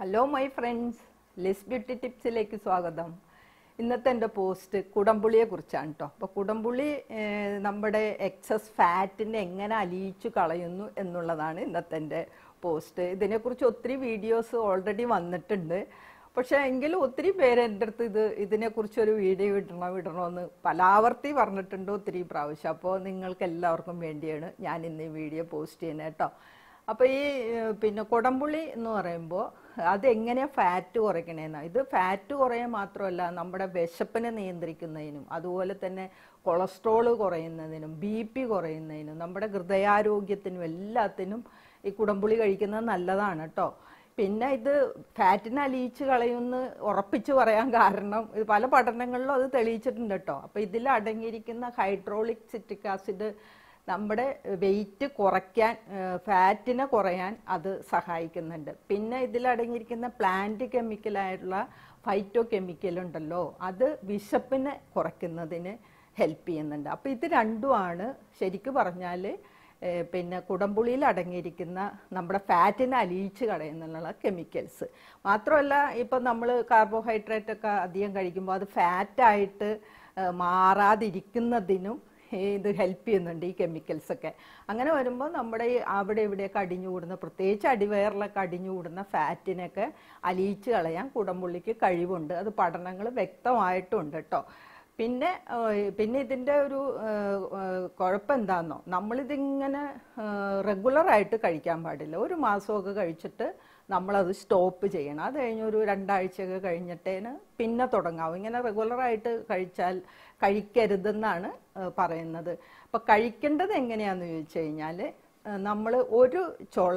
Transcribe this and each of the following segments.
Hello my friends, Liz Beauty Tipsiലേക്ക് സ്വാഗതം. ഇന്നത്തെ എൻ്റെ പോസ്റ്റ് കുടംപുളിയെ കുറിച്ചാണ് ട്ടോ. അപ്പോൾ കുടംപുളി നമ്മുടെ എക്സസ് ഫാറ്റിനെ എങ്ങനെ അലിയിച്ചു കളയുന്നു എന്നുള്ളതാണ് ഇന്നത്തെ എൻ്റെ പോസ്റ്റ്. ഇതിനെക്കുറിച്ച് ഒത്തിരി വീഡിയോസ് ഓൾറെഡി വന്നിട്ടുണ്ട്. പക്ഷേ എങ്കിലും ഒത്തിരി പേര് എൻ്റെ അടുത്ത് ഇതിനെക്കുറിച്ച് ഒരു വീഡിയോ ഇടണമെന്ന് പലാവർത്തി പറഞ്ഞിട്ടുണ്ട് ഒത്തിരി പ്രാവശ്യം. അപ്പോൾ നിങ്ങൾക്ക് എല്ലാവർക്കും വേണ്ടിയാണ് ഞാൻ ഇന്ന് ഈ വീഡിയോ പോസ്റ്റ് ചെയ്യുന്നത് കേട്ടോ. അപ്പോൾ ഈ കുടംപുളി എന്ന് പറയുമ്പോൾ അതെങ്ങനെയാണ് ഫാറ്റ് കുറയ്ക്കണേന്നാണ്. ഇത് ഫാറ്റ് കുറയാൻ മാത്രമല്ല, നമ്മുടെ വിശപ്പിനെ നിയന്ത്രിക്കുന്നതിനും അതുപോലെ തന്നെ കൊളസ്ട്രോൾ കുറയുന്നതിനും BP കുറയുന്നതിനും നമ്മുടെ ഹൃദയാരോഗ്യത്തിനും എല്ലാത്തിനും ഈ കുടംപുളി കഴിക്കുന്നത് നല്ലതാണ് കേട്ടോ. പിന്നെ ഇത് ഫാറ്റിനെ അലിയിച്ച് കളയുമെന്ന് ഉറപ്പിച്ച് പറയാൻ കാരണം ഇത് പല പഠനങ്ങളിലും അത് തെളിയിച്ചിട്ടുണ്ട് കേട്ടോ. അപ്പോൾ ഇതിൽ അടങ്ങിയിരിക്കുന്ന ഹൈഡ്രോളിക് സിട്രിക് ആസിഡ് നമ്മുടെ വെയിറ്റ് കുറയ്ക്കാൻ, ഫാറ്റിനെ കുറയാൻ അത് സഹായിക്കുന്നുണ്ട്. പിന്നെ ഇതിലടങ്ങിയിരിക്കുന്ന പ്ലാന്റ് കെമിക്കലായിട്ടുള്ള ഫൈറ്റോ കെമിക്കൽ ഉണ്ടല്ലോ, അത് വിശപ്പിനെ കുറയ്ക്കുന്നതിന് ഹെൽപ്പ് ചെയ്യുന്നുണ്ട്. അപ്പോൾ ഇത് രണ്ടുമാണ് ശരിക്കും പറഞ്ഞാൽ കുടംപുളിയിൽ അടങ്ങിയിരിക്കുന്ന നമ്മുടെ ഫാറ്റിനെ അലിയിച്ച് കളയുന്നുള്ള കെമിക്കൽസ്. മാത്രമല്ല, ഇപ്പം നമ്മൾ കാർബോഹൈഡ്രേറ്റ് ഒക്കെ അധികം കഴിക്കുമ്പോൾ അത് ഫാറ്റായിട്ട് മാറാതിരിക്കുന്നതിനും ഇത് ഹെൽപ്പ് ചെയ്യുന്നുണ്ട് ഈ കെമിക്കൽസൊക്കെ. അങ്ങനെ വരുമ്പോൾ നമ്മുടെ ഈ അവിടെ ഇവിടെയൊക്കെ അടിഞ്ഞുകൂടുന്ന, പ്രത്യേകിച്ച് അടിവയറിലൊക്കെ അടിഞ്ഞുകൂടുന്ന ഫാറ്റിനൊക്കെ അലിയിച്ച് കളയാൻ കുടംപുള്ളിക്ക് കഴിവുണ്ട്. അത് പഠനങ്ങൾ വ്യക്തമായിട്ടുണ്ട് കേട്ടോ. പിന്നെ ഇതിൻ്റെ ഒരു കുഴപ്പം എന്താണെന്നോ, നമ്മളിതിങ്ങനെ റെഗുലറായിട്ട് കഴിക്കാൻ പാടില്ല. ഒരു മാസമൊക്കെ കഴിച്ചിട്ട് നമ്മളത് സ്റ്റോപ്പ് ചെയ്യണം. അത് കഴിഞ്ഞ് ഒരു 2 ആഴ്ചയൊക്കെ കഴിഞ്ഞിട്ടേന് പിന്നെ തുടങ്ങാവും. ഇങ്ങനെ റെഗുലറായിട്ട് കഴിക്കരുതെന്നാണ് പറയുന്നത്. അപ്പം കഴിക്കേണ്ടത് എങ്ങനെയാണെന്ന് ചോദിച്ചു കഴിഞ്ഞാൽ, നമ്മൾ ഒരു ചുള,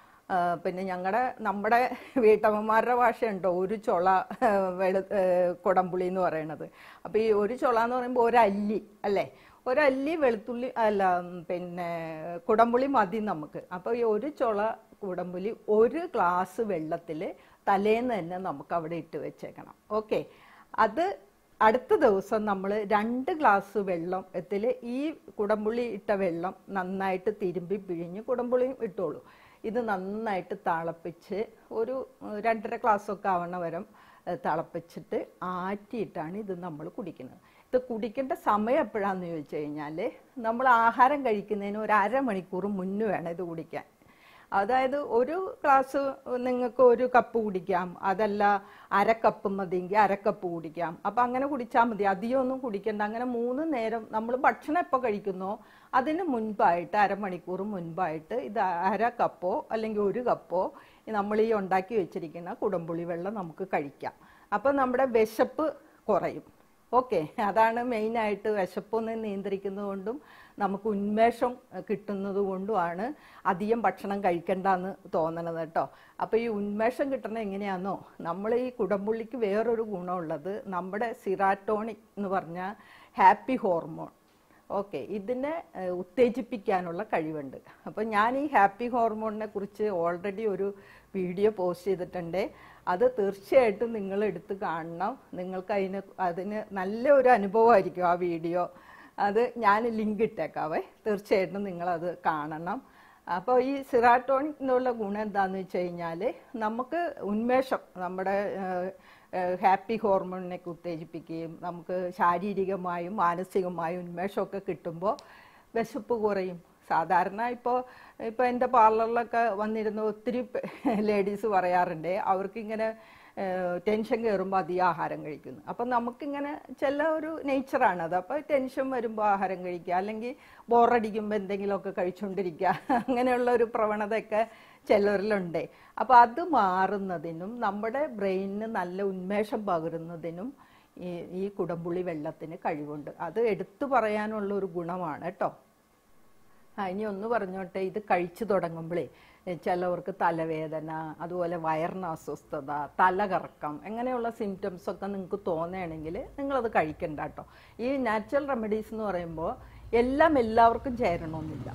നമ്മുടെ വീട്ടമ്മമാരുടെ ഭാഷയുണ്ടോ ഒരു ചുള കുടംപുളി എന്ന് പറയണത്. അപ്പോൾ ഈ ഒരു ചുള എന്ന് പറയുമ്പോൾ ഒരല്ലി അല്ലേ, ഒരല്ലി വെളുത്തുള്ളി അല്ല കുടംപുളി മതി നമുക്ക്. അപ്പോൾ ഈ ഒരു ചുള കുടംപുലി 1 ഗ്ലാസ് വെള്ളത്തിൽ തലേന്ന് തന്നെ നമുക്ക് അവിടെ ഇട്ട് വെച്ചേക്കണം. ഓക്കെ, അത് അടുത്ത ദിവസം നമ്മൾ 2 ഗ്ലാസ് വെള്ളത്തിൽ ഈ കുടംപുളി ഇട്ട വെള്ളം നന്നായിട്ട് തിരുമ്പി പിഴിഞ്ഞ് കുടംപുളിയും ഇട്ടോളൂ. ഇത് നന്നായിട്ട് തിളപ്പിച്ച് ഒരു 2.5 ഗ്ലാസ്സൊക്കെ ആവണ വരം തിളപ്പിച്ചിട്ട് ആറ്റിയിട്ടാണ് ഇത് നമ്മൾ കുടിക്കുന്നത്. ഇത് കുടിക്കേണ്ട സമയം എപ്പോഴാണെന്ന് ചോദിച്ചു കഴിഞ്ഞാൽ, നമ്മൾ ആഹാരം കഴിക്കുന്നതിന് ഒരു അരമണിക്കൂർ മുന്നേ വേണം ഇത് കുടിക്കാൻ. അതായത് ഒരു ഗ്ലാസ് നിങ്ങൾക്ക് 1 കപ്പ് കുടിക്കാം, അതല്ല 1/2 കപ്പ് മതിയെങ്കിൽ 1/2 കപ്പ് കുടിക്കാം. അപ്പം അങ്ങനെ കുടിച്ചാൽ മതി, അധികമൊന്നും കുടിക്കണ്ട. അങ്ങനെ 3 നേരം നമ്മൾ ഭക്ഷണം എപ്പോൾ കഴിക്കുന്നോ അതിന് മുൻപായിട്ട്, അരമണിക്കൂർ മുൻപായിട്ട് ഇത് 1/2 കപ്പോ അല്ലെങ്കിൽ 1 കപ്പോ നമ്മൾ ഈ ഉണ്ടാക്കി വെച്ചിരിക്കുന്ന കുടംപുളി വെള്ളം നമുക്ക് കഴിക്കാം. അപ്പം നമ്മുടെ വിശപ്പ് കുറയും. ഓക്കെ, അതാണ് മെയിനായിട്ട്. വിശപ്പൊന്ന് നിയന്ത്രിക്കുന്നത് കൊണ്ടും നമുക്ക് ഉന്മേഷം കിട്ടുന്നത് കൊണ്ടുമാണ് അധികം ഭക്ഷണം കഴിക്കണ്ടെന്ന് തോന്നണത് കേട്ടോ. അപ്പോൾ ഈ ഉന്മേഷം കിട്ടണത് എങ്ങനെയാണെന്നോ, നമ്മൾ ഈ കുടംപുള്ളിക്ക് വേറൊരു ഗുണമുള്ളത്, നമ്മുടെ സിറാറ്റോണിക് എന്ന് പറഞ്ഞാൽ ഹാപ്പി ഹോർമോൺ, ഓക്കെ, ഇതിനെ ഉത്തേജിപ്പിക്കാനുള്ള കഴിവുണ്ട്. അപ്പോൾ ഞാൻ ഈ ഹാപ്പി ഹോർമോണിനെ കുറിച്ച് ഓൾറെഡി ഒരു വീഡിയോ പോസ്റ്റ് ചെയ്തിട്ടുണ്ട്. അത് തീർച്ചയായിട്ടും നിങ്ങൾ എടുത്ത് കാണണം. നിങ്ങൾക്ക് അതിന് നല്ലൊരു അനുഭവമായിരിക്കും ആ വീഡിയോ. അത് ഞാൻ ലിങ്ക് ഇട്ടേക്കാവേ, തീർച്ചയായിട്ടും നിങ്ങളത് കാണണം. അപ്പോൾ ഈ സിറാറ്റോണിക് എന്നുള്ള ഗുണം എന്താണെന്ന് വെച്ച് കഴിഞ്ഞാൽ, നമുക്ക് ഉന്മേഷം, നമ്മുടെ ഹാപ്പി ഹോർമോണിനൊക്കെ ഉത്തേജിപ്പിക്കുകയും നമുക്ക് ശാരീരികമായും മാനസികമായും ഉന്മേഷമൊക്കെ കിട്ടുമ്പോൾ വിശപ്പ് കുറയും. സാധാരണ ഇപ്പോൾ എൻ്റെ പാർലറിലൊക്കെ വന്നിരുന്ന ഒത്തിരി ലേഡീസ് പറയാറുണ്ട്, അവർക്കിങ്ങനെ ടെൻഷൻ കയറുമ്പോൾ അധികം ആഹാരം കഴിക്കുന്നു. അപ്പം നമുക്കിങ്ങനെ ചില ഒരു നേച്ചറാണത്. അപ്പോൾ ടെൻഷൻ വരുമ്പോൾ ആഹാരം കഴിക്കുക, അല്ലെങ്കിൽ ബോറടിക്കുമ്പോൾ എന്തെങ്കിലുമൊക്കെ കഴിച്ചുകൊണ്ടിരിക്കുക, അങ്ങനെയുള്ള ഒരു പ്രവണതയൊക്കെ ചിലരിലുണ്ട്. അപ്പോൾ അത് മാറുന്നതിനും നമ്മുടെ ബ്രെയിനിന് നല്ല ഉന്മേഷം പകരുന്നതിനും ഈ കുടംപുളി വെള്ളത്തിന് കഴിവുണ്ട്. അത് എടുത്തു പറയാനുള്ള ഒരു ഗുണമാണ് കേട്ടോ. ഇനി ഒന്ന് പറഞ്ഞോട്ടെ, ഇത് കഴിച്ചു തുടങ്ങുമ്പോഴേ ചിലവർക്ക് തലവേദന, അതുപോലെ വയറിന് അസ്വസ്ഥത, തലകറക്കം, അങ്ങനെയുള്ള സിംറ്റംസ് ഒക്കെ നിങ്ങൾക്ക് തോന്നുകയാണെങ്കിൽ നിങ്ങളത് കഴിക്കണ്ട കേട്ടോ. ഈ നാച്ചുറൽ റെമഡീസ് എന്ന് പറയുമ്പോൾ എല്ലാവർക്കും ചേരണമെന്നില്ല.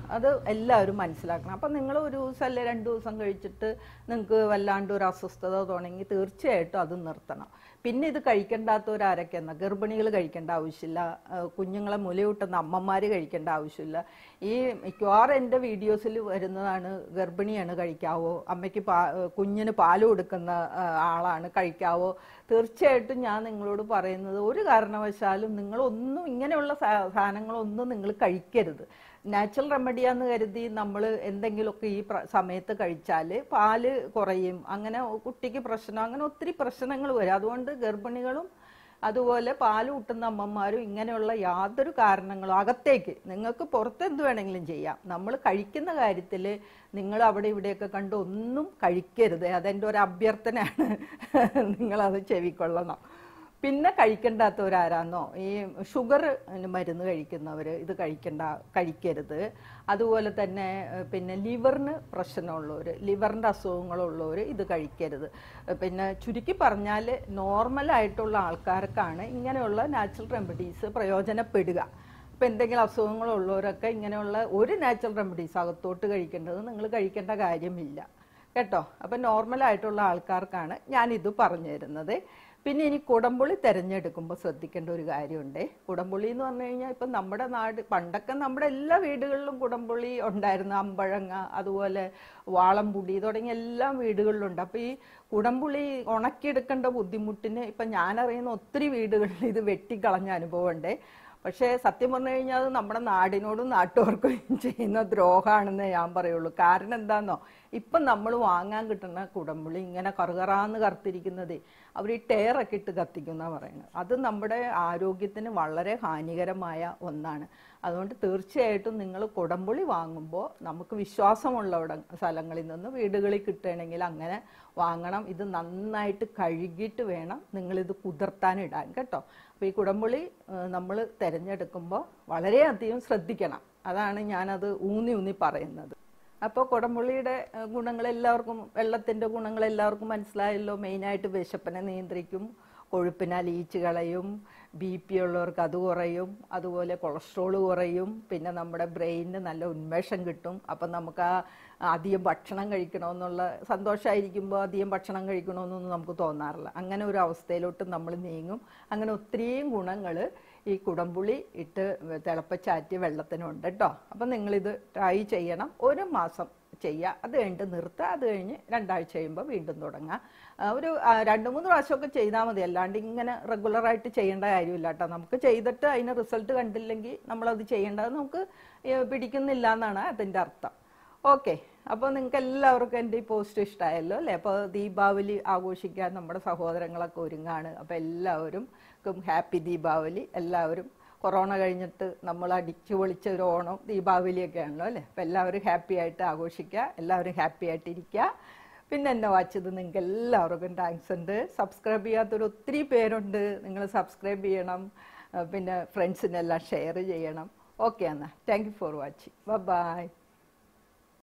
അത് എല്ലാവരും മനസ്സിലാക്കണം. അപ്പം നിങ്ങൾ ഒരു ദിവസം അല്ലെ 2 ദിവസം കഴിച്ചിട്ട് നിങ്ങൾക്ക് വല്ലാണ്ട് ഒരു അസ്വസ്ഥത തോന്നെങ്കിൽ തീർച്ചയായിട്ടും അത് നിർത്തണം. പിന്നെ ഇത് കഴിക്കേണ്ടാത്തവരാരൊക്കെയെന്ന ഗർഭിണികൾ കഴിക്കേണ്ട ആവശ്യമില്ല, കുഞ്ഞുങ്ങളെ മുലയൂട്ടുന്ന അമ്മമാർ കഴിക്കേണ്ട ആവശ്യമില്ല. ഈ മിക്കവാറും എൻ്റെ വീഡിയോസിൽ വരുന്നതാണ് ഗർഭിണിയാണ് കഴിക്കാവോ, അമ്മയ്ക്ക് കുഞ്ഞിന് പാല് കൊടുക്കുന്ന ആളാണ് കഴിക്കാവോ. തീർച്ചയായിട്ടും ഞാൻ നിങ്ങളോട് പറയുന്നത് ഒരു കാരണവശാലും നിങ്ങളൊന്നും ഇങ്ങനെയുള്ള സാധനങ്ങളൊന്നും നിങ്ങൾ കഴിക്കരുത്. നാച്ചുറൽ റെമഡിയാന്ന് കരുതി നമ്മൾ എന്തെങ്കിലുമൊക്കെ ഈ സമയത്ത് കഴിച്ചാൽ പാല് കുറയും, അങ്ങനെ കുട്ടിക്ക് പ്രശ്നം, അങ്ങനെ ഒത്തിരി പ്രശ്നങ്ങൾ വരും. അതുകൊണ്ട് ഗർഭിണികളും അതുപോലെ പാല് കൂട്ടുന്ന അമ്മമാരും ഇങ്ങനെയുള്ള യാതൊരു കാരണങ്ങളും അകത്തേക്ക്, നിങ്ങൾക്ക് പുറത്തെന്ത് വേണമെങ്കിലും ചെയ്യാം, നമ്മൾ കഴിക്കുന്ന കാര്യത്തിൽ നിങ്ങൾ അവിടെ ഇവിടെയൊക്കെ കണ്ട് ഒന്നും കഴിക്കരുത്. അതെൻ്റെ ഒരു അഭ്യർത്ഥനയാണ്, നിങ്ങളത് ചെവിക്കൊള്ളണം. പിന്നെ കഴിക്കേണ്ടാത്തവരാരാന്നോ, ഈ ഷുഗർ മരുന്ന് കഴിക്കുന്നവർ ഇത് കഴിക്കരുത്. അതുപോലെ തന്നെ പിന്നെ ലിവറിന് പ്രശ്നമുള്ളവർ, ലിവറിൻ്റെ അസുഖങ്ങളുള്ളവർ ഇത് കഴിക്കരുത്. പിന്നെ ചുരുക്കി പറഞ്ഞാൽ നോർമലായിട്ടുള്ള ആൾക്കാർക്കാണ് ഇങ്ങനെയുള്ള നാച്ചുറൽ റെമഡീസ് പ്രയോജനപ്പെടുക. അപ്പോൾ എന്തെങ്കിലും അസുഖങ്ങളുള്ളവരൊക്കെ ഇങ്ങനെയുള്ള ഒരു നാച്ചുറൽ റെമഡീസ് അകത്തോട്ട് കഴിക്കേണ്ടത് നിങ്ങൾ കഴിക്കേണ്ട കാര്യമില്ല കേട്ടോ. അപ്പം നോർമലായിട്ടുള്ള ആൾക്കാർക്കാണ് ഞാനിത് പറഞ്ഞു തരുന്നത്. പിന്നെ ഇനി കുടംപുളി തിരഞ്ഞെടുക്കുമ്പോൾ ശ്രദ്ധിക്കേണ്ട ഒരു കാര്യമുണ്ട്. കുടംപുളി എന്ന് പറഞ്ഞു കഴിഞ്ഞാൽ ഇപ്പം നമ്മുടെ നാട് പണ്ടൊക്കെ നമ്മുടെ എല്ലാ വീടുകളിലും കുടംപുളി ഉണ്ടായിരുന്നു. അമ്പഴങ്ങ, അതുപോലെ വാളംപുളി തുടങ്ങിയ എല്ലാ വീടുകളിലുണ്ട്. അപ്പോൾ ഈ കുടംപുളി ഉണക്കിയെടുക്കേണ്ട ബുദ്ധിമുട്ടിന് ഇപ്പം ഞാനറിയുന്ന ഒത്തിരി വീടുകളിൽ ഇത് വെട്ടിക്കളഞ്ഞ അനുഭവമുണ്ട്. പക്ഷേ സത്യം പറഞ്ഞു കഴിഞ്ഞാൽ അത് നമ്മുടെ നാടിനോടും നാട്ടുകാർക്കും ചെയ്യുന്ന ദ്രോഹമാണെന്ന് ഞാൻ പറയുള്ളൂ. കാരണം എന്താണെന്നോ, ഇപ്പം നമ്മൾ വാങ്ങാൻ കിട്ടുന്ന കുടംപുളി ഇങ്ങനെ കറുകറാന്ന് കറുത്തിരിക്കുന്നത് അവർ ഈ ടയറൊക്കെ ഇട്ട് കത്തിക്കുന്ന പറയുന്നത്. അത് നമ്മുടെ ആരോഗ്യത്തിന് വളരെ ഹാനികരമായ ഒന്നാണ്. അതുകൊണ്ട് തീർച്ചയായിട്ടും നിങ്ങൾ കുടംപുളി വാങ്ങുമ്പോൾ നമുക്ക് വിശ്വാസമുള്ള സ്ഥലങ്ങളിൽ നിന്ന് വീടുകളിൽ കിട്ടുകയാണെങ്കിൽ അങ്ങനെ വാങ്ങണം. ഇത് നന്നായിട്ട് കഴുകിയിട്ട് വേണം നിങ്ങളിത് കുതിർത്താനിടാൻ കേട്ടോ. അപ്പോൾ ഈ കുടംപുളി നമ്മൾ തിരഞ്ഞെടുക്കുമ്പോൾ വളരെയധികം ശ്രദ്ധിക്കണം. അതാണ് ഞാനത് ഊന്നി പറയുന്നത്. അപ്പോൾ കുടംപുളിയുടെ ഗുണങ്ങളെല്ലാവർക്കും, വെള്ളത്തിൻ്റെ ഗുണങ്ങളെല്ലാവർക്കും മനസ്സിലായല്ലോ. മെയിനായിട്ട് വിശപ്പിനെ നിയന്ത്രിക്കും, കൊഴുപ്പിനെ അലിയിച്ച് കളയും, BP ഉള്ളവർക്ക് അത് കുറയും, അതുപോലെ കൊളസ്ട്രോൾ കുറയും, പിന്നെ നമ്മുടെ ബ്രെയിനിന് നല്ല ഉന്മേഷം കിട്ടും. അപ്പം നമുക്ക് അധികം ഭക്ഷണം കഴിക്കണമെന്നുള്ള സന്തോഷമായിരിക്കുമ്പോൾ അധികം ഭക്ഷണം കഴിക്കണമെന്നൊന്നും നമുക്ക് തോന്നാറില്ല. അങ്ങനെ ഒരു അവസ്ഥയിലോട്ട് നമ്മൾ നീങ്ങും. അങ്ങനെ ഒത്തിരിയും ഗുണങ്ങൾ ഈ കുടംപുളി ഇട്ട് തിളപ്പിച്ചാറ്റിയ വെള്ളത്തിനുണ്ട് കേട്ടോ. അപ്പം നിങ്ങളിത് ട്രൈ ചെയ്യണം. 1 മാസം ചെയ്യുക, അത് കഴിഞ്ഞിട്ട് നിർത്തുക, അത് കഴിഞ്ഞ് 2 ആഴ്ച കഴിയുമ്പോൾ വീണ്ടും തുടങ്ങുക. ഒരു 2-3 പ്രാവശ്യമൊക്കെ ചെയ്താൽ മതി, അല്ലാണ്ട് ഇങ്ങനെ റെഗുലറായിട്ട് ചെയ്യേണ്ട കാര്യമില്ല കേട്ടോ. നമുക്ക് ചെയ്തിട്ട് അതിന് റിസൾട്ട് കണ്ടില്ലെങ്കിൽ നമ്മളത് ചെയ്യേണ്ടത് നമുക്ക് പിടിക്കുന്നില്ല എന്നാണ് അതിൻ്റെ അർത്ഥം. ഓക്കെ, അപ്പോൾ നിങ്ങൾക്ക് എല്ലാവർക്കും എൻ്റെ ഈ പോസ്റ്റ് ഇഷ്ടമായല്ലോ അല്ലേ? അപ്പോൾ ദീപാവലി ആഘോഷിക്കാൻ നമ്മുടെ സഹോദരങ്ങളൊക്കെ ഒരുങ്ങാണ്. അപ്പോൾ എല്ലാവരും ഹാപ്പി ദീപാവലി. എല്ലാവരും കൊറോണ കഴിഞ്ഞിട്ട് നമ്മൾ അടിച്ചു പൊളിച്ച ഒരു ഓണം ദീപാവലിയൊക്കെ ആണല്ലോ അല്ലേ? അപ്പോൾ എല്ലാവരും ഹാപ്പി ആയിട്ട് ആഘോഷിക്കുക, എല്ലാവരും ഹാപ്പി ആയിട്ടിരിക്കുക. പിന്നെ എന്നെ വായിച്ചത് നിങ്ങൾക്ക് എല്ലാവർക്കും താങ്ക്സ് ഉണ്ട്. സബ്സ്ക്രൈബ് ചെയ്യാത്തൊരു ഒത്തിരി പേരുണ്ട്, നിങ്ങൾ സബ്സ്ക്രൈബ് ചെയ്യണം. പിന്നെ ഫ്രണ്ട്സിനെല്ലാം ഷെയർ ചെയ്യണം. ഓക്കെ എന്നാൽ thank you for watching. By.